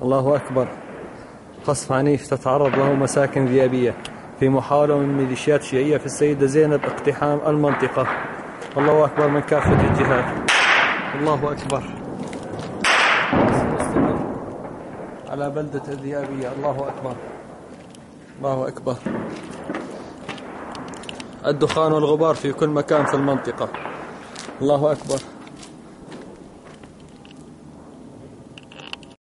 الله أكبر. قصف عنيف تتعرض له مساكن ذئابية في محاولة من ميليشيات شيعية في السيدة زينب اقتحام المنطقة. الله أكبر من كافة الجهات. الله أكبر. على بلدة الذئابية. الله أكبر. الله أكبر. الدخان والغبار في كل مكان في المنطقة. الله أكبر.